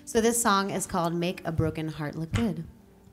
So this song is called Make a Broken Heart Look Good.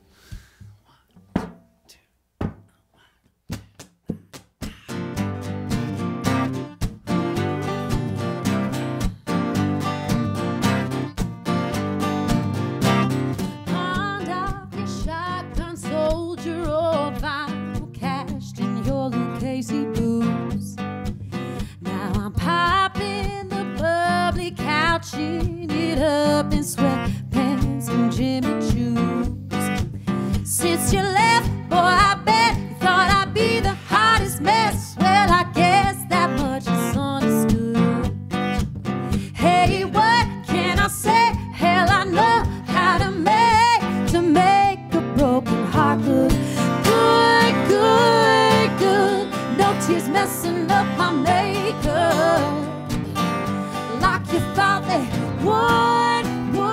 Now I'm popping the bubbly, couching it up in sweatpants and Jimmy Choo's. Since you left, boy, I bet you thought I'd be the hottest mess. Well, I guess that much is understood. Hey, what can I say? Hell, I know how to make a broken heart look good, good, good. No tears messing up my makeup like you thought they would.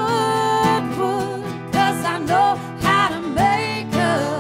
'Cause I know how to make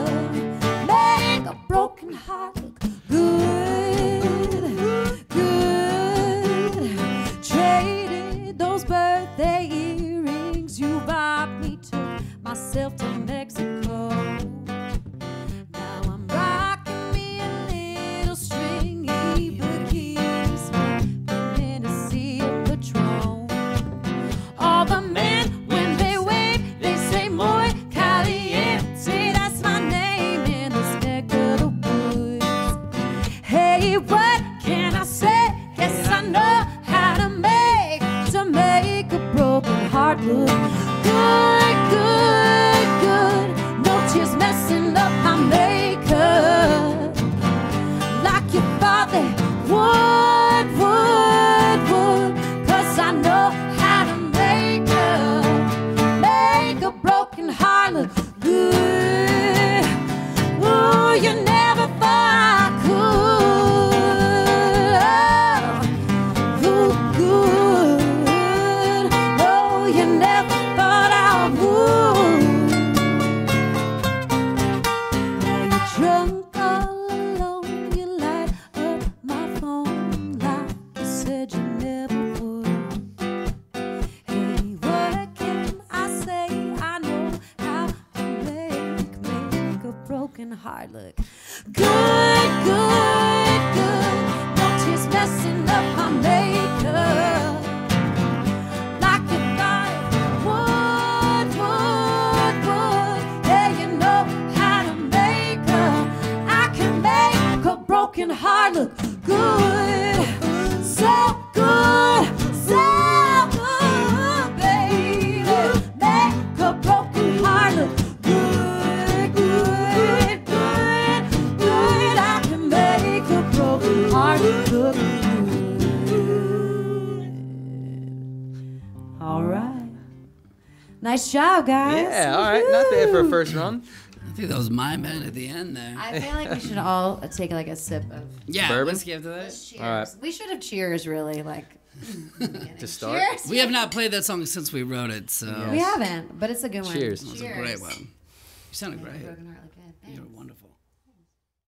a broken heart look good, good. Traded those birthday earrings you bought me, took myself to Mexico. Now I'm rocking me a little stringy bikinis, Tennessee and Patron. All the men, when they wave, they say muy caliente. That's my name in this neck of the woods. Hey, what can I say? Guess I know how to make a broken heart look good, good, good. No tears messing up my makeup like you thought they would. 'Cause I know how to make a broken heart look good. Oh, you never thought I could. Oh, good. Oh, you never thought I would. Now you're drunk all alone, you light up my phone like you said you never would. Hey, what can I say? I know how to make a broken heart look good, good, good. No tears messing up my makeup like you thought it would. Hey, you know how to I can make a broken heart look good. So good, so good, baby. Make a broken heart look good, good, good, good. I can make a broken heart look good. All right. Nice job, guys. Yeah, all right. Not bad for a first run. I think that was my man at the end there. I feel like we should all take like a sip of Yeah, Bourbon? let's give to that. cheers. All right. We should have cheers really like To start. Cheers. We have not played that song since we wrote it, so We haven't, but it's a good one. Cheers. it was a great one. You sounded great. Broken heart look good. You're Thanks. wonderful.